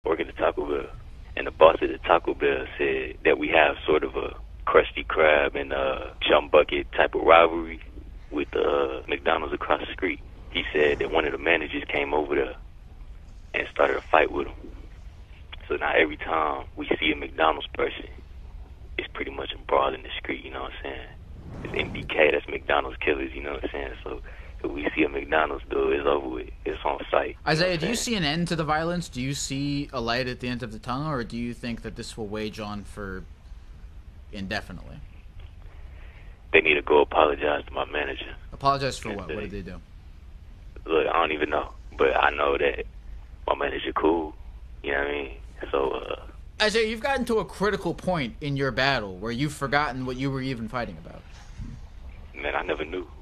work at the Taco Bell, and the boss at the Taco Bell said that we have sort of a Krusty Krab and jump bucket type of rivalry with McDonald's across the street. He said that one of the managers came over there and started a fight with him. So now every time we see a McDonald's person, it's pretty much a brawl in the street, you know what I'm saying? It's MDK, that's McDonald's killers, you know what I'm saying? So if we see a McDonald's dude, it's over with. It's on site. Isaiah, do you see an end to the violence? Do you see a light at the end of the tunnel, or do you think that this will wage on for indefinitely? They need to go apologize to my manager. Apologize for what? What did they do? Look, I don't even know, but I know that my manager cool, you know what I mean? So, Isaiah, you've gotten to a critical point in your battle where you've forgotten what you were even fighting about. Man, I never knew.